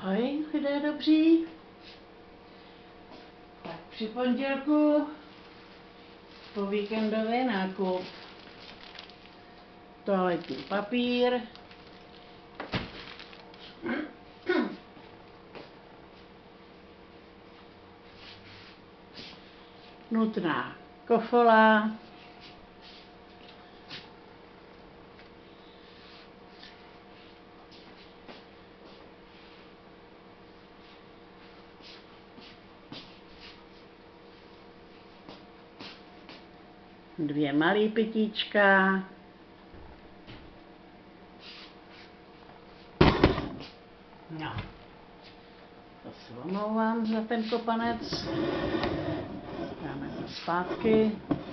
Ahoj, lidé dobří. Tak při pondělku po víkendový nákup. Toaletní papír. Nutná kofola. Dvě malý pitíčka. No. To se omlouvám za ten kopanec. Dáme to zpátky.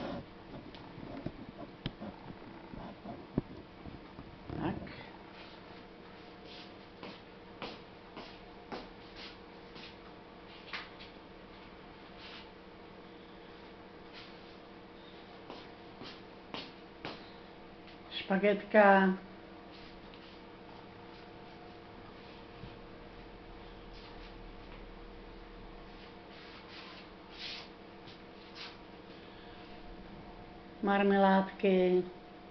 Tak. Špagetka. Marmeládky.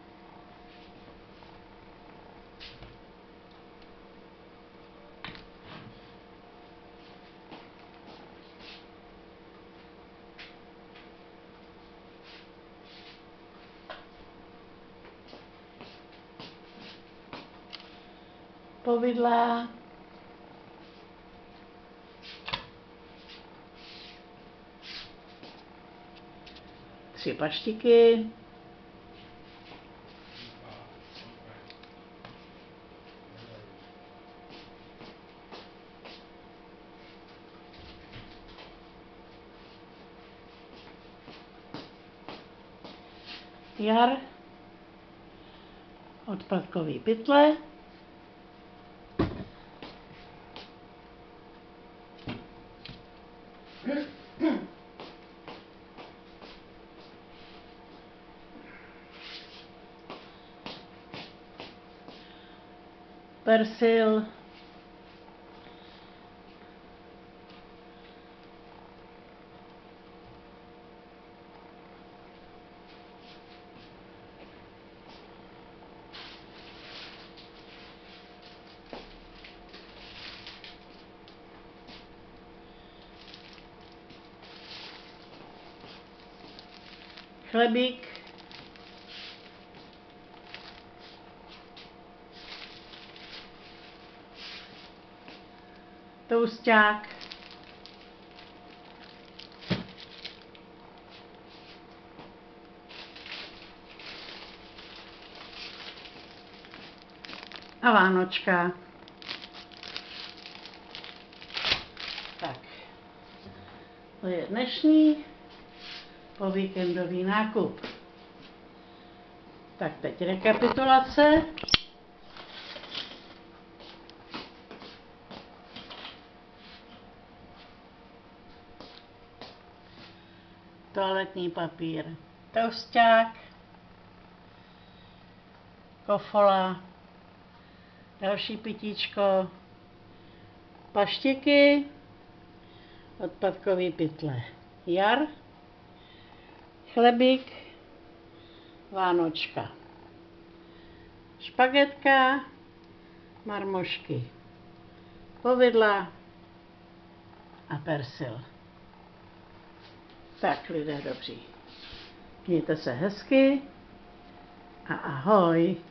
Povidla. Tři paštiky. Jar. Odpadkový pytle. Persil. Chlebík. Tousták. A vánočka. Tak. To je dnešní povíkendový nákup. Tak teď rekapitulace. Toaletní papír, tousták, kofola, další pitíčko, paštiky, odpadkový pytle, jar, chlebík, vánočka, špagetka, marmošky, povidla a persil. Tak, lidé dobří, mějte se hezky a ahoj.